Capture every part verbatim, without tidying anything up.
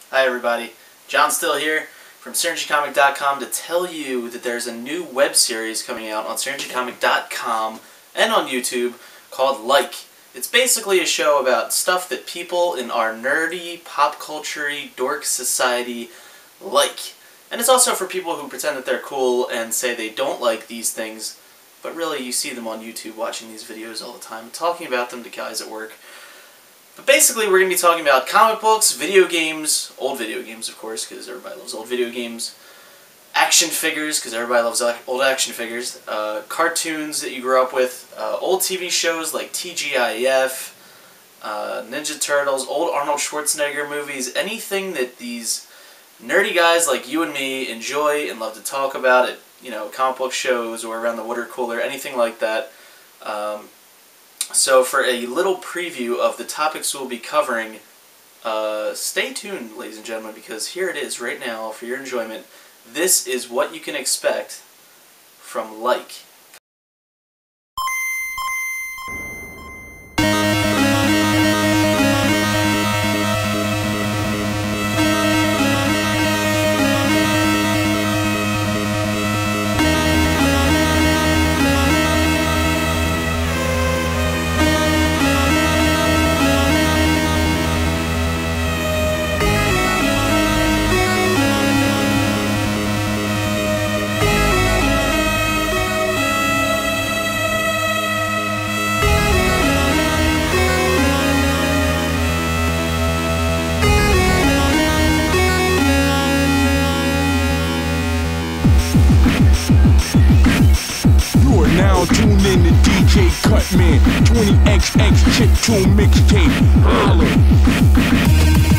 Hi everybody, John Still here from Synergy Comic dot com to tell you that there's a new web series coming out on Synergy Comic dot com and on YouTube called Like. It's basically a show about stuff that people in our nerdy, pop culture-y, dork society like. And it's also for people who pretend that they're cool and say they don't like these things, but really you see them on YouTube watching these videos all the time, talking about them to guys at work. But basically we're going to be talking about comic books, video games, old video games of course, because everybody loves old video games, action figures, because everybody loves old action figures, uh, cartoons that you grew up with, uh, old T V shows like T G I F, uh, Ninja Turtles, old Arnold Schwarzenegger movies, anything that these nerdy guys like you and me enjoy and love to talk about at, you know, comic book shows or around the water cooler, anything like that. Um, So for a little preview of the topics we'll be covering, uh, stay tuned, ladies and gentlemen, because here it is right now for your enjoyment. This is what you can expect from Like. Now tune in to D J Cutman, twenty X X Chip Tune Mixtape. Holla.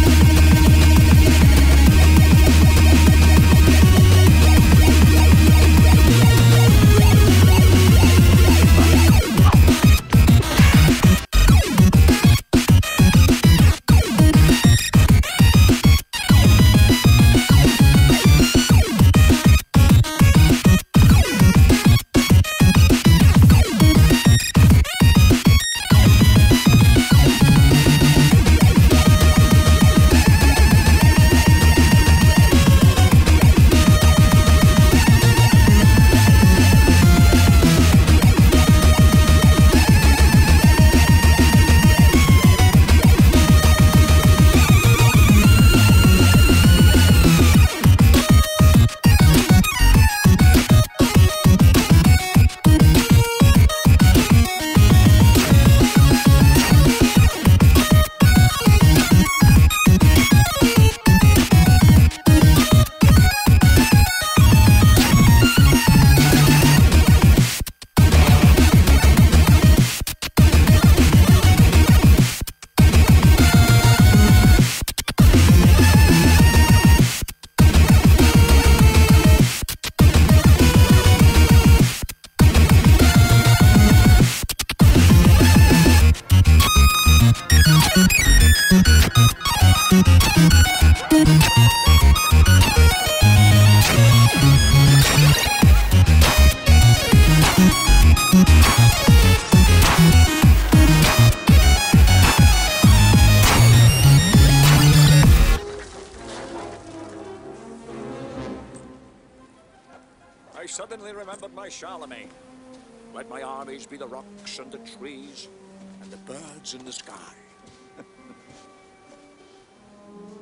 I suddenly remembered my Charlemagne. Let my armies be the rocks and the trees and the birds in the sky.